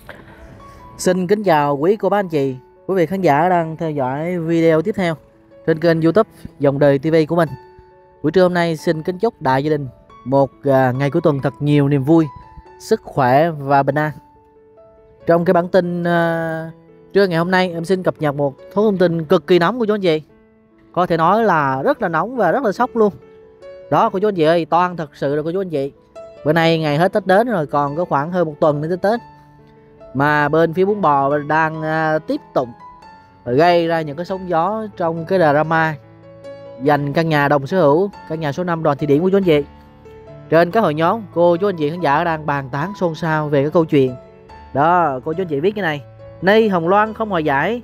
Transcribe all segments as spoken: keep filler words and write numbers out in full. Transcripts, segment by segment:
Xin kính chào quý cô bác anh chị, quý vị khán giả đang theo dõi video tiếp theo trên kênh YouTube Dòng Đời ti vi của mình. Buổi trưa hôm nay xin kính chúc đại gia đình một à, ngày cuối tuần thật nhiều niềm vui, sức khỏe và bình an. Trong cái bản tin à, trưa ngày hôm nay, em xin cập nhật một số thông tin cực kỳ nóng của chú anh chị. Có thể nói là rất là nóng và rất là sốc luôn. Đó cô chú anh chị ơi, toan thật sự rồi cô chú anh chị. Bữa nay ngày hết Tết đến rồi, còn có khoảng hơn một tuần nữa tới Tết, mà bên phía bún bò đang à, tiếp tục gây ra những cái sóng gió trong cái drama dành căn nhà đồng sở hữu, căn nhà số năm Đoàn Thị Điểm của chú anh chị. Trên các hội nhóm, cô chú anh chị khán giả đang bàn tán xôn xao về cái câu chuyện đó. Cô chú anh chị viết cái này: Nay Hồng Loan không hòa giải,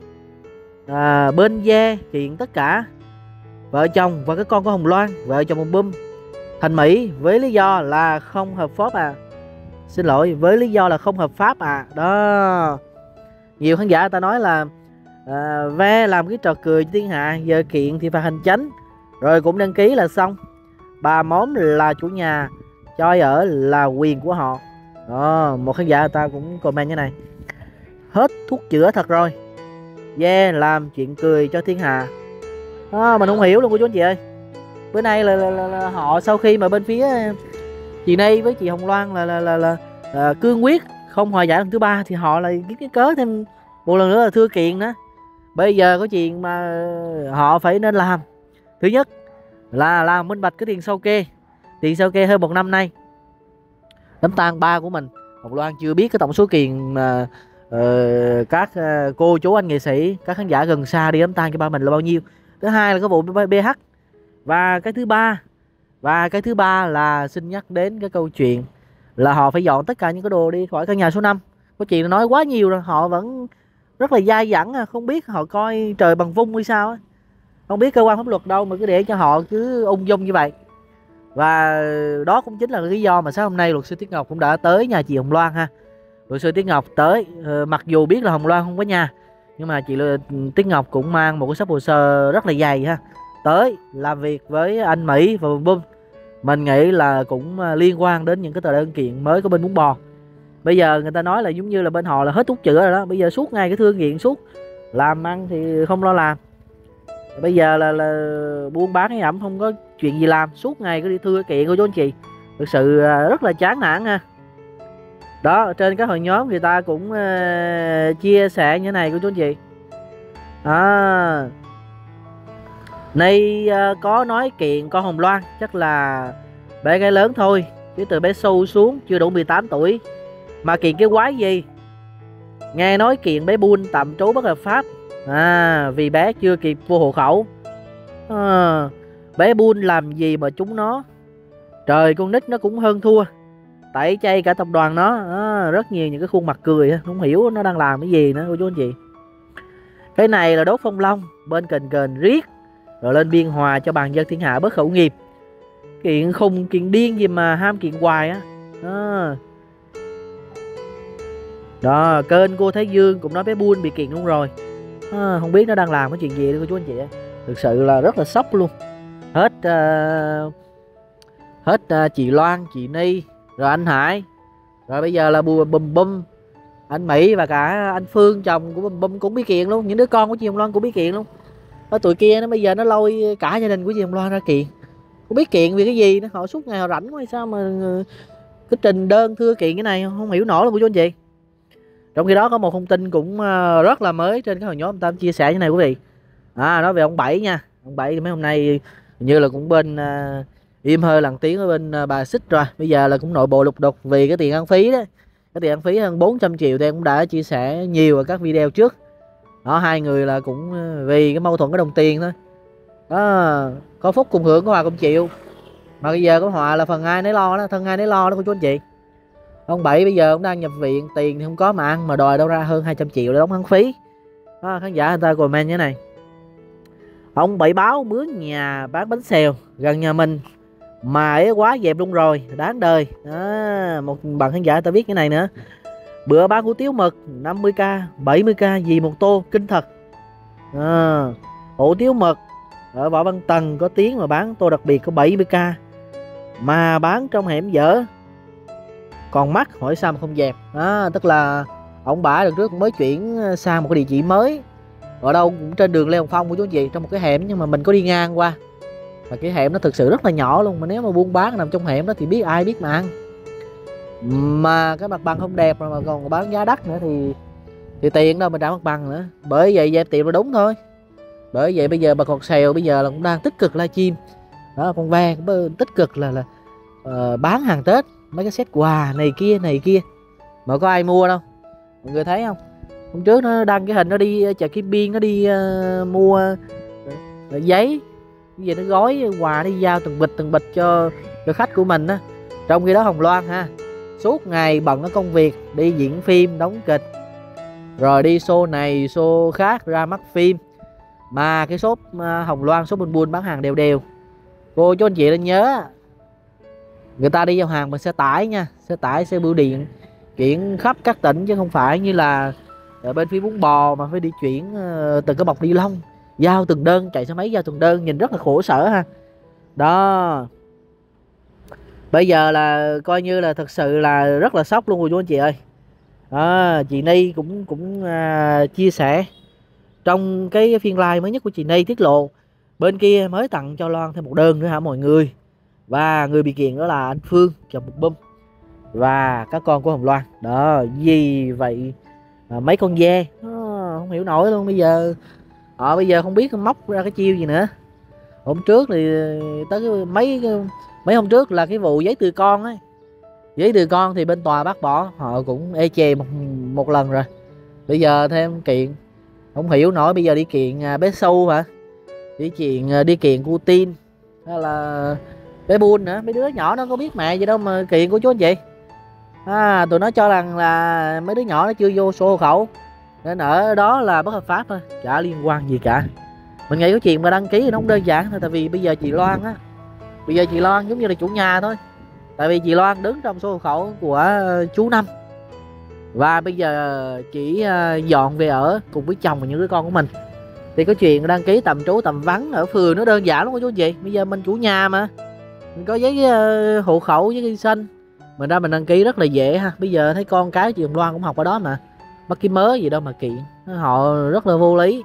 à, bên Ve kiện tất cả vợ chồng và các con của Hồng Loan, vợ chồng Hồng Bum thành Mỹ với lý do là không hợp pháp à. Xin lỗi, với lý do là không hợp pháp à. Đó, nhiều khán giả ta nói là à, Ve làm cái trò cười cho thiên hạ, giờ kiện thì phạt hành chánh, rồi cũng đăng ký là xong. Bà Móm là chủ nhà, cho ở là quyền của họ. Đó, một khán giả ta cũng comment như này: hết thuốc chữa thật rồi, Ve làm chuyện cười cho thiên hạ. Đó, mình không hiểu luôn cô chú anh chị ơi. Bữa nay là, là, là, là họ sau khi mà bên phía chị Nay với chị Hồng Loan là là là, là, là cương quyết không hòa giải lần thứ ba, thì họ lại kiếm cái cớ thêm một lần nữa là thưa kiện nữa. Bây giờ có chuyện mà họ phải nên làm. Thứ nhất là làm minh bạch cái tiền sau kê. Tiền sau kê hơn một năm nay, đám tang ba của mình, Hồng Loan chưa biết cái tổng số tiền mà uh, các uh, cô chú anh nghệ sĩ, các khán giả gần xa đi đám tang cho ba mình là bao nhiêu. Thứ hai là cái vụ bê hát. Và cái thứ ba Và cái thứ ba là xin nhắc đến cái câu chuyện là họ phải dọn tất cả những cái đồ đi khỏi căn nhà số năm. Có chuyện nói quá nhiều rồi, họ vẫn rất là dai dẳng, không biết họ coi trời bằng vung hay sao á. Không biết cơ quan pháp luật đâu mà cứ để cho họ cứ ung dung như vậy. Và đó cũng chính là lý do mà sáng hôm nay luật sư Tuyết Ngọc cũng đã tới nhà chị Hồng Loan ha. Luật sư Tuyết Ngọc tới, mặc dù biết là Hồng Loan không có nhà, nhưng mà chị Tuyết Ngọc cũng mang một cái sắp hồ sơ rất là dày ha, tới làm việc với anh Mỹ và Bum Bum. Mình nghĩ là cũng liên quan đến những cái tờ đơn kiện mới của bên bún bò. Bây giờ người ta nói là giống như là bên họ là hết thuốc chữa rồi đó. Bây giờ suốt ngày cái thương nghiện, suốt làm ăn thì không lo làm. Bây giờ là, là buôn bán cái ẩm không có chuyện gì làm, suốt ngày cứ đi thưa kiện của chú anh chị. Thực sự rất là chán nản ha. Đó, trên các hội nhóm người ta cũng uh, chia sẻ như thế này của chú anh chị. À, Nay uh, có nói kiện con Hồng Loan chắc là bé gái lớn thôi, chứ từ bé Su xuống chưa đủ mười tám tuổi mà kiện cái quái gì. Nghe nói kiện bé Bun tạm trú bất hợp pháp à, vì bé chưa kịp vô hộ khẩu. à, Bé Bun làm gì mà chúng nó, trời, con nít nó cũng hơn thua, tẩy chay cả tập đoàn nó. à, Rất nhiều những cái khuôn mặt cười, không hiểu nó đang làm cái gì nữa cô chú anh chị. Cái này là đốt phong long, bên kền kền riết rồi lên biên hòa cho bàn dân thiên hạ bớt khẩu nghiệp. Kiện khùng kiện điên gì mà ham kiện hoài á. Đó. Đó, kênh cô Thái Dương cũng nói bé Bun bị kiện luôn rồi. à, Không biết nó đang làm cái chuyện gì đó cô chú anh chị. Thực sự là rất là sốc luôn. Hết uh, Hết uh, chị Loan, chị Ni, rồi anh Hải, rồi bây giờ là Bum Bum, anh Mỹ và cả anh Phương chồng của Bum Bum cũng bị kiện luôn. Những đứa con của chị Hồng Loan cũng bị kiện luôn. Ở tụi kia nó bây giờ nó lôi cả gia đình của chị Hồng Loan ra kiện. Không biết kiện vì cái gì nữa. Họ suốt ngày họ rảnh quá hay sao mà cứ trình đơn thưa kiện cái này, không hiểu nổi luôn của chú anh chị. Trong khi đó có một thông tin cũng rất là mới trên cái hội nhóm ta chia sẻ như này quý vị. À, nói về ông Bảy nha. Ông Bảy thì mấy hôm nay như là cũng bên uh, im hơi lặng tiếng ở bên uh, bà Xích rồi. Bây giờ là cũng nội bộ lục đục vì cái tiền ăn phí đó. Cái tiền ăn phí hơn bốn trăm triệu thì em cũng đã chia sẻ nhiều ở các video trước. Đó, hai người là cũng vì cái mâu thuẫn cái đồng tiền thôi. Đó, có phúc cùng hưởng, có hòa cùng chịu. Mà bây giờ có họa là phần ai nấy lo đó, thân ai nấy lo đó cô chú anh chị. Ông Bảy bây giờ cũng đang nhập viện, tiền thì không có mà ăn, mà đòi đâu ra hơn hai trăm triệu để đóng ăn phí. Đó, khán giả người ta comment như thế này: ông Bảy báo mướn nhà bán bánh xèo gần nhà mình mà ấy quá dẹp luôn rồi, đáng đời. Đó, một bạn khán giả người ta viết cái này nữa: bữa bán hủ tiếu mực năm mươi k, bảy mươi k gì một tô, kinh thật. à, Hủ tiếu mực ở Võ Văn Tần có tiếng mà bán tô đặc biệt có bảy mươi k, mà bán trong hẻm dở còn mắc, hỏi sao mà không dẹp. à, Tức là Ông bả đợt trước mới chuyển sang một cái địa chỉ mới ở đâu cũng trên đường Lê Hồng Phong của chú anh chị, trong một cái hẻm, nhưng mà mình có đi ngang qua và cái hẻm nó thực sự rất là nhỏ luôn, mà nếu mà buôn bán nằm trong hẻm đó thì biết ai biết mà ăn. Mà cái mặt bằng không đẹp mà còn bán giá đắt nữa thì thì tiền đâu mà trả mặt bằng nữa. Bởi vậy dẹp tiệm là đúng thôi. Bởi vậy bây giờ bà Cọt Sèo bây giờ là cũng đang tích cực livestream đó, con Ve cũng tích cực là là uh, bán hàng Tết, mấy cái set quà này kia này kia mà có ai mua đâu, mọi người thấy không? Hôm trước nó đăng cái hình nó đi chợ Kim Biên, nó đi uh, mua uh, giấy cái gì nó gói quà đi giao từng bịch từng bịch cho cho khách của mình á. Trong khi đó Hồng Loan ha, suốt ngày bận ở công việc, đi diễn phim đóng kịch rồi đi show này show khác, ra mắt phim, mà cái shop uh, Hồng Loan shop buôn buôn bán hàng đều đều. Cô chú anh chị nên nhớ, người ta đi giao hàng bằng xe tải nha, xe tải xe bưu điện chuyển khắp các tỉnh, chứ không phải như là ở bên phía Bún Bò mà phải đi chuyển uh, từng cái bọc ni lông, giao từng đơn, chạy xe máy giao từng đơn, nhìn rất là khổ sở ha. Đó, bây giờ là coi như là thật sự là rất là sốc luôn rồi chú anh chị ơi. Đó, chị Ni cũng cũng uh, chia sẻ trong cái phiên live mới nhất của chị Ni, tiết lộ bên kia mới tặng cho Loan thêm một đơn nữa hả mọi người. Và người bị kiện đó là anh Phương chồng một bum và các con của Hồng Loan. Đó, gì vậy à, mấy con dê à, không hiểu nổi luôn. Bây giờ họ bây giờ không biết móc ra cái chiêu gì nữa. Hôm trước thì tới cái, mấy mấy hôm trước là cái vụ giấy từ con ấy, giấy từ con thì bên tòa bác bỏ, họ cũng ê chề một, một lần rồi. Bây giờ thêm kiện không hiểu nổi, bây giờ đi kiện à, bé Sâu hả, đi kiện à, đi kiện Putin hay là bé Bun nữa. Mấy đứa nhỏ nó có biết mẹ gì đâu mà kiện của chú anh chị. À, tụi nó cho rằng là mấy đứa nhỏ nó chưa vô sổ hộ khẩu nên ở đó là bất hợp pháp thôi, chả liên quan gì cả. Mình nghĩ cái chuyện mà đăng ký thì nó không đơn giản thôi. Tại vì bây giờ chị Loan á, bây giờ chị Loan giống như là chủ nhà thôi. Tại vì chị Loan đứng trong sổ hộ khẩu của chú Năm, và bây giờ chỉ dọn về ở cùng với chồng và những đứa con của mình, thì cái chuyện đăng ký tạm trú tạm vắng ở phường nó đơn giản lắm cô chú anh chị. Bây giờ mình chủ nhà mà, mình có giấy uh, hộ khẩu với ghi sinh, mình ra mình đăng ký rất là dễ ha. Bây giờ thấy con cái chị Hồng Loan cũng học ở đó mà, bắt cái mớ gì đâu mà kiện, họ rất là vô lý.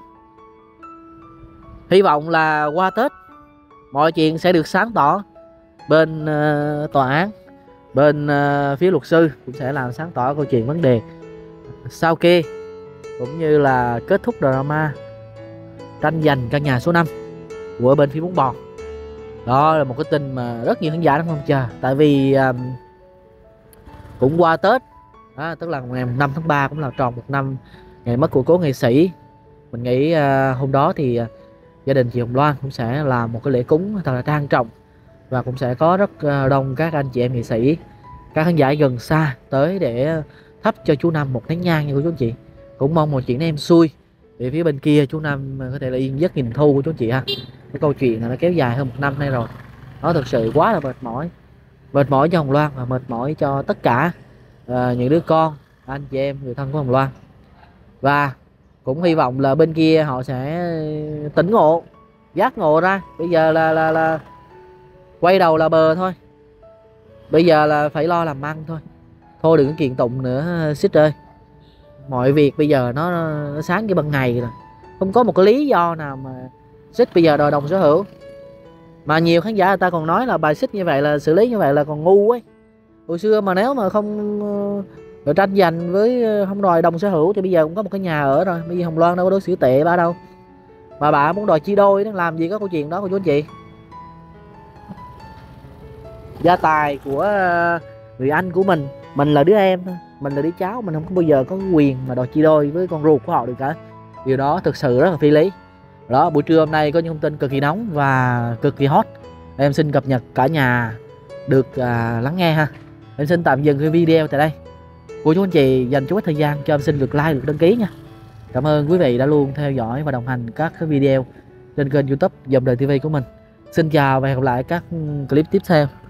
Hy vọng là qua Tết mọi chuyện sẽ được sáng tỏ. Bên uh, tòa án, bên uh, phía luật sư cũng sẽ làm sáng tỏ câu chuyện vấn đề sao kê, cũng như là kết thúc drama tranh giành căn nhà số năm của bên phía Bún Bò. Đó là một cái tin mà rất nhiều khán giả đang mong chờ. Tại vì um, cũng qua Tết đó, tức là ngày năm tháng ba cũng là tròn một năm ngày mất của cố nghệ sĩ. Mình nghĩ uh, hôm đó thì uh, gia đình chị Hồng Loan cũng sẽ làm một cái lễ cúng thật là trang trọng, và cũng sẽ có rất uh, đông các anh chị em nghệ sĩ, các khán giả gần xa tới để thắp cho chú Năm một nén nhang nha cô chú anh chị. Cũng mong một chuyện em xui để phía bên kia chú Năm có thể là yên giấc nghìn thu của chú anh chị ha. Cái câu chuyện này nó kéo dài hơn một năm nay rồi, nó thực sự quá là mệt mỏi, mệt mỏi cho Hồng Loan và mệt mỏi cho tất cả uh, những đứa con, anh chị em, người thân của Hồng Loan. Và cũng hy vọng là bên kia họ sẽ tỉnh ngộ, giác ngộ ra. Bây giờ là là là quay đầu là bờ thôi, bây giờ là phải lo làm ăn thôi. Thôi đừng có kiện tụng nữa Xích ơi. Mọi việc bây giờ nó, nó sáng cái ban ngày rồi, không có một cái lý do nào mà Xích bây giờ đòi đồng sở hữu. Mà nhiều khán giả người ta còn nói là bài Xích như vậy là xử lý như vậy là còn ngu ấy. Hồi xưa mà nếu mà không uh, tranh giành với uh, không đòi đồng sở hữu thì bây giờ cũng có một cái nhà ở rồi. Bây giờ Hồng Loan đâu có đối xử tệ bà đâu, mà bà muốn đòi chia đôi, nó làm gì có câu chuyện đó cô chú anh chị. Gia tài của uh, người anh của mình, mình là đứa em thôi, mình là đứa cháu, mình không có bao giờ có quyền mà đòi chia đôi với con ruột của họ được cả. Điều đó thực sự rất là phi lý. Đó, buổi trưa hôm nay có những thông tin cực kỳ nóng và cực kỳ hot, em xin cập nhật cả nhà được à, lắng nghe ha. Em xin tạm dừng cái video tại đây. Cô chú anh chị dành chút ít thời gian cho em xin được like, được đăng ký nha. Cảm ơn quý vị đã luôn theo dõi và đồng hành các cái video trên kênh YouTube Dòng Đời ti vi của mình. Xin chào và hẹn gặp lại các clip tiếp theo.